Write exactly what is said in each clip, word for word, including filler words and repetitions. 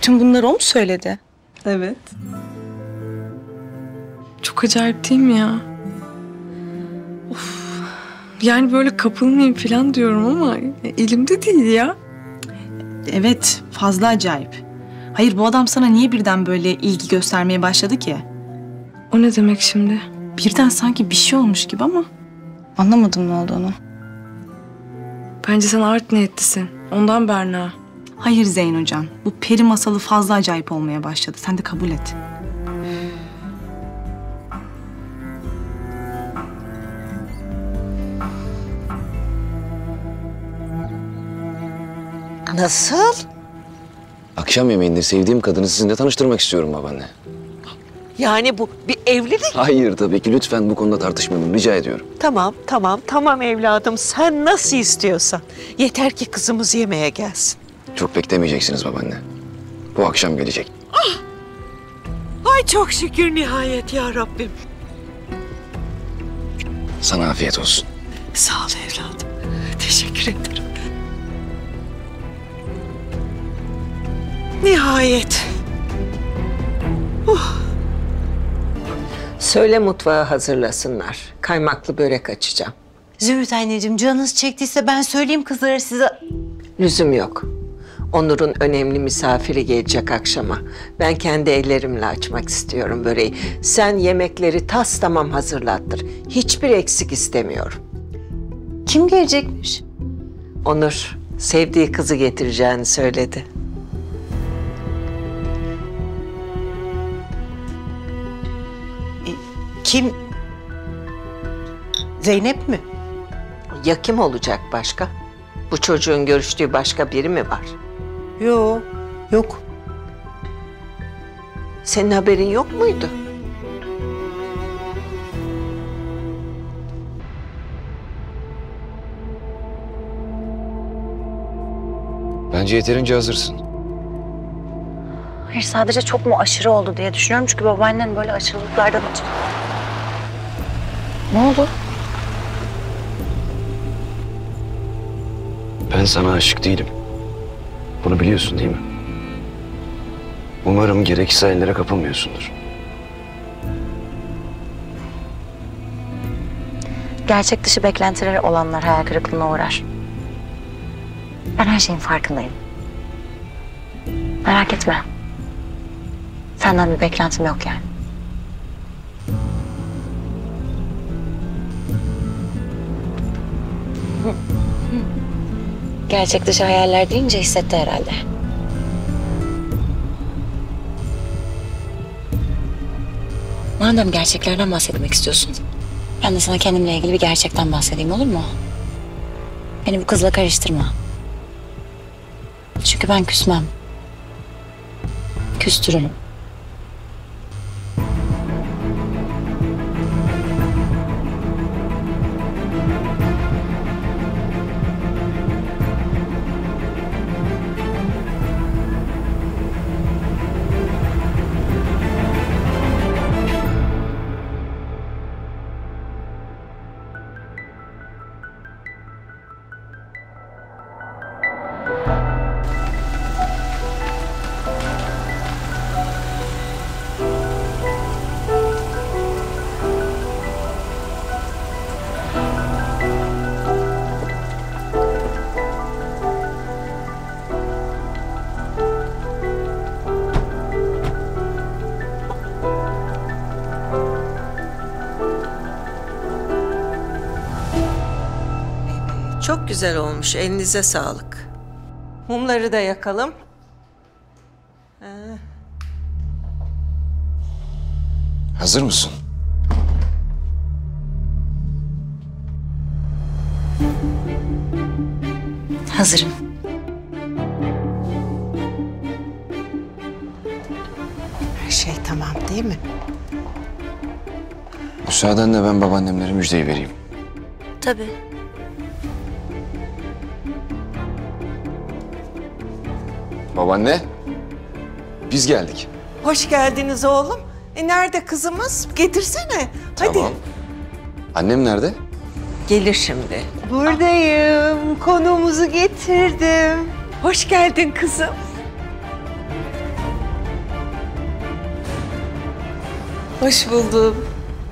Bütün bunları o mu söyledi? Evet. Çok acayip değil mi ya? Of. Yani böyle kapılmayayım falan diyorum ama elimde değil ya. Evet, fazla acayip. Hayır, bu adam sana niye birden böyle ilgi göstermeye başladı ki? O ne demek şimdi? Birden sanki bir şey olmuş gibi ama anlamadım ne olduğunu. Bence sen art niyetlisin. Ondan Berna. Hayır Zeyn hocam, bu peri masalı fazla acayip olmaya başladı. Sen de kabul et. Nasıl? Akşam yemeğinde sevdiğim kadını sizinle tanıştırmak istiyorum babaanne. Yani bu bir evlilik. Hayır tabii ki, lütfen bu konuda tartışmayalım, rica ediyorum. Tamam, tamam, tamam evladım. Sen nasıl istiyorsan. Yeter ki kızımız yemeğe gelsin. Çok beklemeyeceksiniz babaanne. Bu akşam gelecek. Ah! Ay çok şükür nihayet ya Rabbim. Sana afiyet olsun. Sağ ol evladım. Teşekkür ederim. Nihayet. Uh. Söyle mutfağı hazırlasınlar. Kaymaklı börek açacağım. Zümrüt anneciğim, canınız çektiyse ben söyleyeyim kızlara size. Lüzum yok. Onur'un önemli misafiri gelecek akşama. Ben kendi ellerimle açmak istiyorum böreği. Sen yemekleri tas tamam hazırlattır. Hiçbir eksik istemiyorum. Kim gelecekmiş? Onur sevdiği kızı getireceğini söyledi. Kim? Zeynep mi? Ya kim olacak başka? Bu çocuğun görüştüğü başka biri mi var? Yok, yok. Senin haberin yok muydu? Bence yeterince hazırsın. Hayır, sadece çok mu aşırı oldu diye düşünüyorum. Çünkü babaannen böyle aşırılıklardan hiç... Ne oldu? Ben sana aşık değilim. Bunu biliyorsun değil mi? Umarım gereksiz hayallere kapılmıyorsundur. Gerçek dışı beklentileri olanlar hayal kırıklığına uğrar. Ben her şeyin farkındayım. Merak etme. Senden bir beklentim yok yani. Gerçek dışı hayaller deyince hissetti herhalde. Madem gerçeklerden bahsetmek istiyorsun, ben de sana kendimle ilgili bir gerçekten bahsedeyim, olur mu? Beni bu kızla karıştırma. Çünkü ben küsmem. Küstürürüm. Çok güzel olmuş. Elinize sağlık. Mumları da yakalım. Ee, Hazır mısın? Hazırım. her şey tamam değil mi? Müsaadenle ben babaannemlere müjdeyi vereyim. Tabii. Babaanne, biz geldik. Hoş geldiniz oğlum. E nerede kızımız? Getirsene. Hadi. Tamam. Annem nerede? Gelir şimdi. Buradayım. Konuğumuzu getirdim. Hoş geldin kızım. Hoş buldum.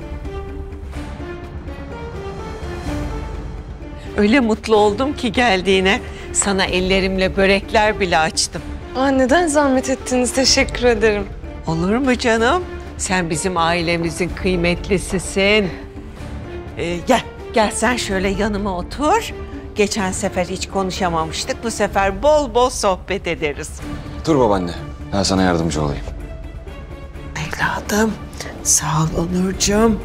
Öyle mutlu oldum ki geldiğine. Sana ellerimle börekler bile açtım. Aa, neden zahmet ettiniz? Teşekkür ederim. Olur mu canım? Sen bizim ailemizin kıymetlisisin. Ee, gel, gel sen şöyle yanıma otur. Geçen sefer hiç konuşamamıştık. Bu sefer bol bol sohbet ederiz. Dur babaanne. Ben sana yardımcı olayım. Evladım, sağ ol Onurcuğum.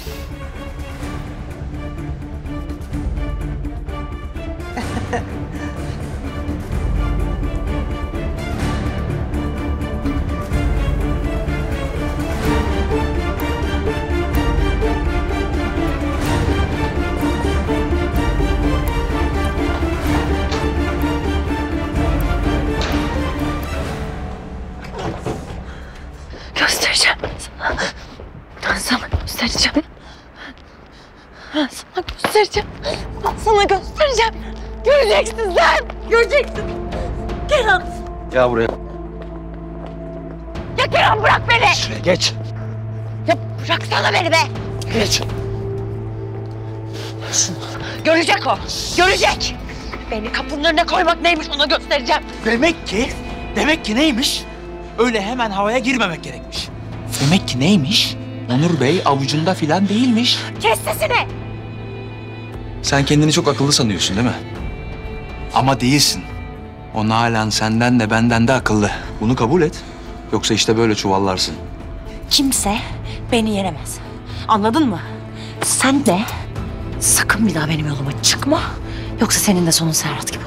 Göstereceğim sana. Ben sana göstereceğim. Ben sana göstereceğim. Ben sana göstereceğim. Göreceksin sen. Göreceksin. Kenan. Ya buraya. Ya Kenan bırak beni. Şuraya geç. Ya bıraksana beni be. Geç. Görecek o. Görecek. Beni kapının önüne koymak neymiş ona göstereceğim. Demek ki, demek ki neymiş? Öyle hemen havaya girmemek gerekmiş. Demek ki neymiş? Onur Bey avucunda filan değilmiş. Kes sesini. Sen kendini çok akıllı sanıyorsun değil mi? Ama değilsin. O Nalan senden de benden de akıllı. Bunu kabul et. Yoksa işte böyle çuvallarsın. Kimse beni yenemez. Anladın mı? Sen de sakın bir daha benim yoluma çıkma. Yoksa senin de sonun Serhat gibi